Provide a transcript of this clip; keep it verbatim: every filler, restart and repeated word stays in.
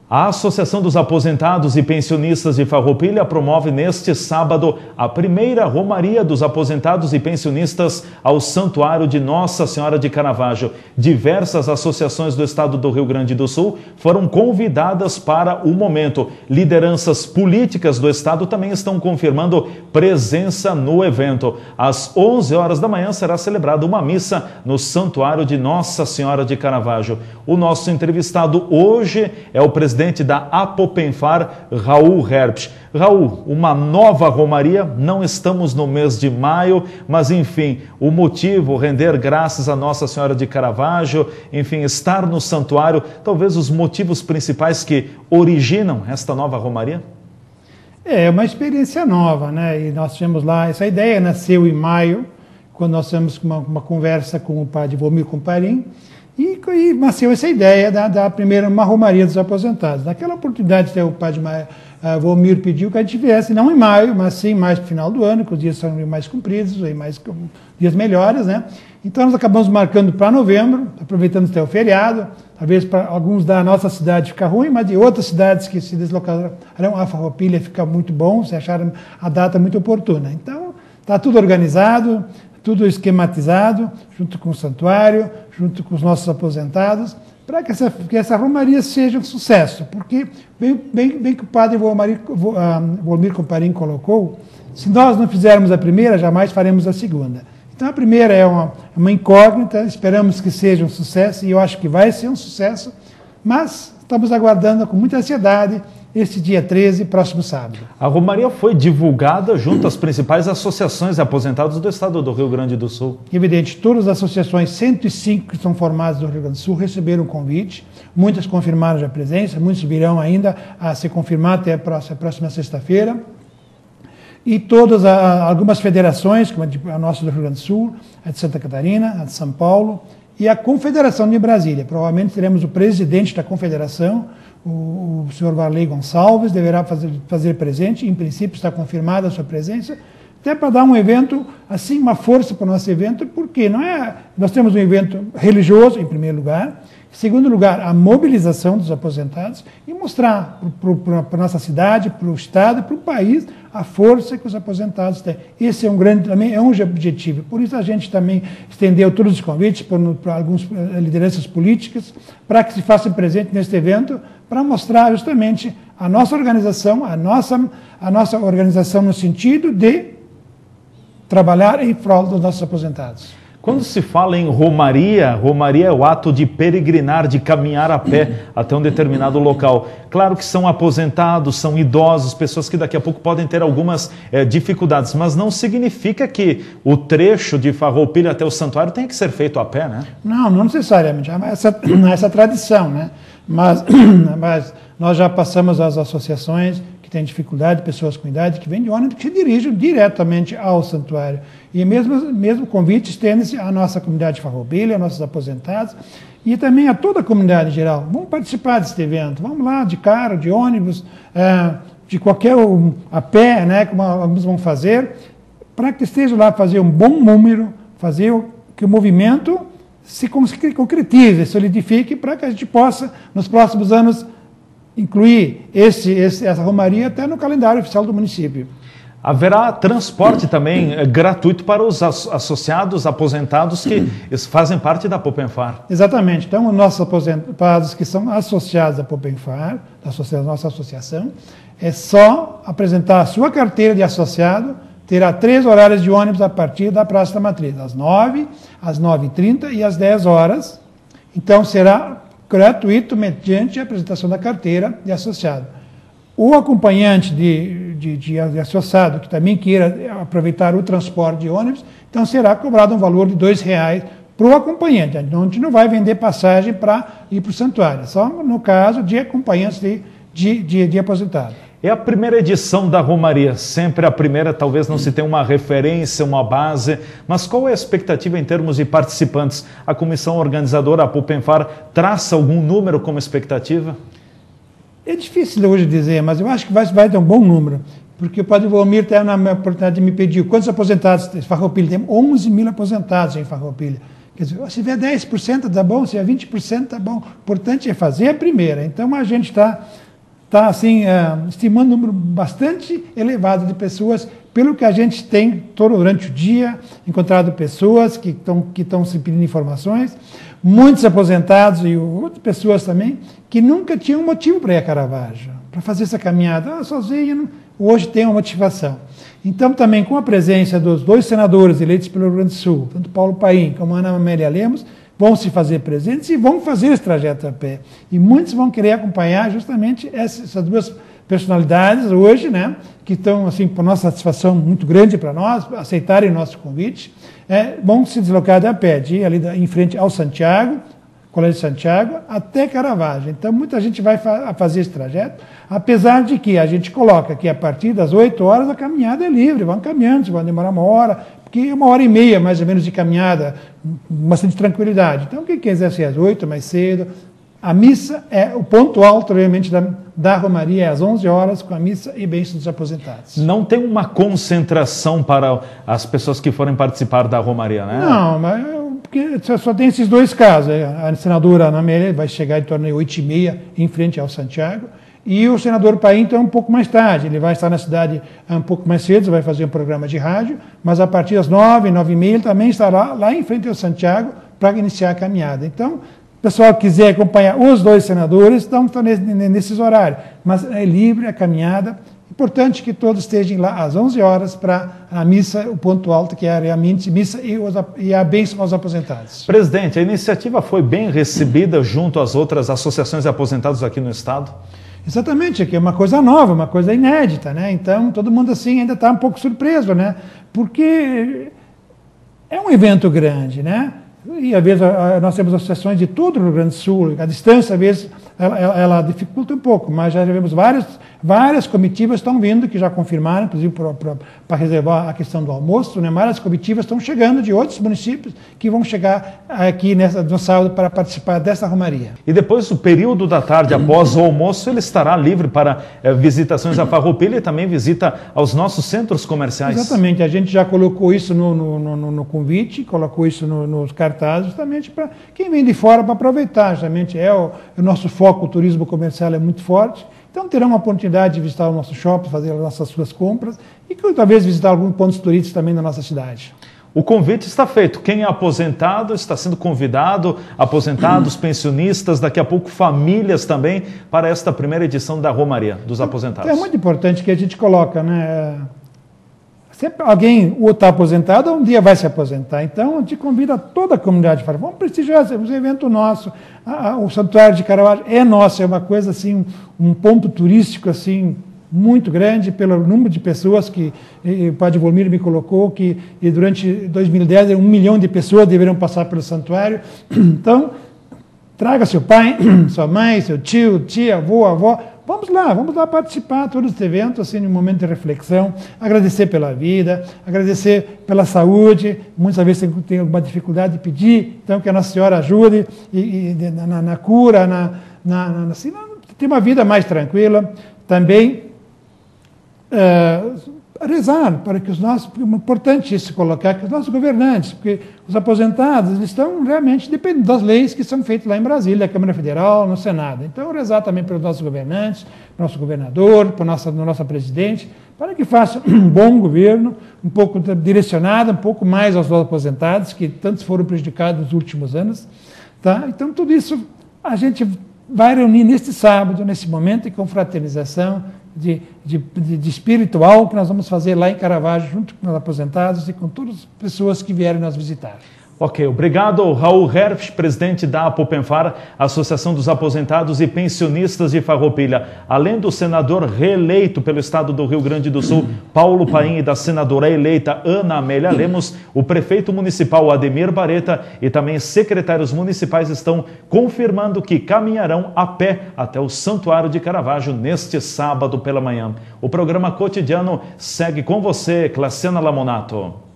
A Associação dos Aposentados e Pensionistas de Farroupilha promove neste sábado a primeira Romaria dos Aposentados e Pensionistas ao Santuário de Nossa Senhora de Caravaggio. Diversas associações do estado do Rio Grande do Sul foram convidadas para o momento. Lideranças políticas do estado também estão confirmando presença no evento. Às onze horas da manhã será celebrada uma missa no Santuário de Nossa Senhora de Caravaggio. O nosso entrevistado hoje é o presidente da Apopenfar, Raul Herbst. Raul, uma nova romaria, não estamos no mês de maio, mas enfim, o motivo, render graças a Nossa Senhora de Caravaggio, enfim, estar no santuário, talvez os motivos principais que originam esta nova romaria? É uma experiência nova, né? E nós tivemos lá, essa ideia nasceu em maio, quando nós tivemos uma, uma conversa com o padre Volmir Comparim, E, e nasceu essa ideia da, da primeira uma romaria dos aposentados. Naquela oportunidade, o padre uh, Volmir pediu que a gente viesse, não em maio, mas sim mais para o final do ano, que os dias são mais compridos, mais dias melhores, né? Então nós acabamos marcando para novembro, aproveitando até o feriado, talvez para alguns da nossa cidade ficar ruim, mas de outras cidades que se deslocaram a Farroupilha fica muito bom, se acharam a data muito oportuna. Então está tudo organizado, tudo esquematizado, junto com o santuário, junto com os nossos aposentados, para que essa, que essa romaria seja um sucesso. Porque, bem, bem, bem que o padre Volmir, Volmir Comparim colocou, se nós não fizermos a primeira, jamais faremos a segunda. Então a primeira é uma, uma incógnita, esperamos que seja um sucesso, e eu acho que vai ser um sucesso, mas estamos aguardando com muita ansiedade este dia treze, próximo sábado. A romaria foi divulgada junto às principais associações de aposentados do estado do Rio Grande do Sul. Evidente, todas as associações, cento e cinco que são formadas no Rio Grande do Sul, receberam o convite, muitas confirmaram já a presença, muitos virão ainda a se confirmar até a próxima, próxima sexta-feira. E todas, algumas federações, como a nossa do Rio Grande do Sul, a de Santa Catarina, a de São Paulo, e a Confederação de Brasília. Provavelmente teremos o presidente da Confederação, o, o senhor Varley Gonçalves, deverá fazer, fazer presente, em princípio está confirmada a sua presença, até para dar um evento, assim, uma força para o nosso evento, porque não é, nós temos um evento religioso, em primeiro lugar, em segundo lugar, a mobilização dos aposentados e mostrar para a nossa cidade, para o estado, para o país, a força que os aposentados têm. Esse é um grande, também é um objetivo. Por isso a gente também estendeu todos os convites para algumas lideranças políticas, para que se façam presente neste evento, para mostrar justamente a nossa organização, a nossa, a nossa organização no sentido de trabalhar em prol dos nossos aposentados. Quando se fala em romaria, romaria é o ato de peregrinar, de caminhar a pé até um determinado local. Claro que são aposentados, são idosos, pessoas que daqui a pouco podem ter algumas é, dificuldades, mas não significa que o trecho de Farroupilha até o santuário tenha que ser feito a pé, né? Não, não necessariamente. Essa, essa tradição, né? Mas, mas nós já passamos às associações que têm dificuldade, pessoas com idade, que vêm de ônibus, que se dirigem diretamente ao santuário. E mesmo, mesmo convite estende-se à nossa comunidade de Farroupilha, aos nossos aposentados, e também a toda a comunidade em geral. Vamos participar desse evento, vamos lá, de carro, de ônibus, é, de qualquer, um, a pé, né, como alguns vão fazer, para que esteja lá fazer um bom número, fazer o, que o movimento se concretize, solidifique, para que a gente possa, nos próximos anos, incluir esse, esse, essa romaria até no calendário oficial do município. Haverá transporte também é, gratuito para os associados, aposentados que fazem parte da Apopenfar. Exatamente. Então, os nossos aposentados que são associados à Apopenfar, da nossa associação, é só apresentar a sua carteira de associado, terá três horários de ônibus a partir da Praça da Matriz, às nove, às nove e trinta e às dez horas. Então, será gratuito mediante a apresentação da carteira de associado. O acompanhante de, de, de associado que também queira aproveitar o transporte de ônibus, então será cobrado um valor de dois reais para o acompanhante. A gente não vai vender passagem para ir para o santuário, só no caso de acompanhantes de, de, de, de aposentado. É a primeira edição da romaria, sempre a primeira, talvez não se tenha uma referência, uma base, mas qual é a expectativa em termos de participantes? A comissão organizadora, a Apopenfar, traça algum número como expectativa? É difícil hoje dizer, mas eu acho que vai, vai ter um bom número, porque o padre Volmir teve na oportunidade de me pedir quantos aposentados em Farroupilha. Tem onze mil aposentados em Farroupilha. Quer dizer, se tiver dez por cento está bom, se tiver vinte por cento está bom. O importante é fazer a primeira. Então a gente está tá, assim, uh, estimando um número bastante elevado de pessoas, pelo que a gente tem todo durante o dia, encontrado pessoas que estão que estão se pedindo informações, muitos aposentados e outras pessoas também, que nunca tinham motivo para ir a Caravaggio, para fazer essa caminhada. Ah, sozinho, hoje tem uma motivação. Então, também com a presença dos dois senadores eleitos pelo Rio Grande do Sul, tanto Paulo Paim como Ana Amélia Lemos, vão se fazer presentes e vão fazer esse trajeto a pé. E muitos vão querer acompanhar justamente essas duas personalidades hoje, né, que estão, assim, por nossa satisfação muito grande para nós, aceitarem nosso convite, é, vão se deslocar a pé, de ir ali em frente ao Santiago, Colégio de Santiago, até Caravaggio. Então, muita gente vai fa fazer esse trajeto, apesar de que a gente coloca que a partir das oito horas a caminhada é livre, vão caminhando, vão demorar uma hora, porque é uma hora e meia, mais ou menos, de caminhada, bastante tranquilidade. Então, quem quiser ser às oito, mais cedo. A missa é o ponto alto, realmente, da, da Romaria, é às onze horas, com a missa e bênção dos aposentados. Não tem uma concentração para as pessoas que forem participar da Romaria, né? Não, mas porque só, só tem esses dois casos. A senadora Ana Amélia vai chegar em torno de oito e meia, em frente ao Santiago, e o senador Paim, então, um pouco mais tarde. Ele vai estar na cidade um pouco mais cedo, vai fazer um programa de rádio, mas a partir das nove, nove e meia, ele também estará lá em frente ao Santiago para iniciar a caminhada. Então, o pessoal que quiser acompanhar os dois senadores, estão nesses horários. Mas é livre a caminhada. Importante que todos estejam lá às onze horas para a missa, o ponto alto, que é realmente missa e, os, e a bênção aos aposentados. Presidente, a iniciativa foi bem recebida junto às outras associações de aposentados aqui no Estado? Exatamente, que é uma coisa nova, uma coisa inédita, né? Então, todo mundo assim ainda está um pouco surpreso, né? Porque é um evento grande, né? E, às vezes, nós temos associações de todo o Rio Grande do Sul, a distância, às vezes, ela, ela dificulta um pouco, mas já vemos várias, várias comitivas estão vindo, que já confirmaram, inclusive para reservar a questão do almoço, né? Várias comitivas estão chegando de outros municípios que vão chegar aqui nessa, no sábado para participar dessa romaria. E depois, o período da tarde, após o almoço, ele estará livre para eh, visitações à Farroupilha e também visita aos nossos centros comerciais? Exatamente, a gente já colocou isso no, no, no, no convite, colocou isso no, nos cartazes, justamente para quem vem de fora para aproveitar, justamente é o, o nosso foco, o turismo comercial é muito forte, então terão uma oportunidade de visitar o nosso shopping, fazer as nossas suas compras e talvez visitar alguns pontos turísticos também da nossa cidade. O convite está feito. Quem é aposentado está sendo convidado, aposentados, pensionistas, daqui a pouco famílias também, para esta primeira edição da Romaria dos Aposentados. É muito importante que a gente coloca, né? Sempre alguém ou está aposentado ou um dia vai se aposentar. Então, a gente convida toda a comunidade para vamos prestigiar esse evento nosso. Ah, o Santuário de Caravaggio é nosso, é uma coisa assim, um ponto turístico assim muito grande pelo número de pessoas que e, o padre Volmir me colocou que e durante dois mil e dez um milhão de pessoas deveriam passar pelo santuário. Então, traga seu pai, sua mãe, seu tio, tia, avô, avó. Vamos lá, vamos lá participar de todo esse evento, assim, num momento de reflexão, agradecer pela vida, agradecer pela saúde, muitas vezes tem, tem alguma dificuldade de pedir, então que a Nossa Senhora ajude e, e, na, na cura, na, na, na, assim, ter uma vida mais tranquila. Também uh, rezar para que os nossos, é importante isso colocar, que os nossos governantes, porque os aposentados eles estão realmente dependendo das leis que são feitas lá em Brasília, na Câmara Federal, no Senado. Então, rezar também pelos nossos governantes, nosso governador, para nossa, nossa presidente, para que faça um bom governo, um pouco direcionado, um pouco mais aos aposentados, que tantos foram prejudicados nos últimos anos. Tá? Então, tudo isso a gente vai reunir neste sábado, nesse momento de confraternização, De, de, de espiritual que nós vamos fazer lá em Caravaggio, junto com os aposentados e com todas as pessoas que vierem nos visitar. Ok, obrigado, Raul Herpsch, presidente da Apopenfar, Associação dos Aposentados e Pensionistas de Farroupilha. Além do senador reeleito pelo estado do Rio Grande do Sul, Paulo Paim, e da senadora eleita Ana Amélia Lemos, o prefeito municipal Ademir Bareta e também secretários municipais estão confirmando que caminharão a pé até o Santuário de Caravaggio neste sábado pela manhã. O programa cotidiano segue com você, Claciana Lamonato.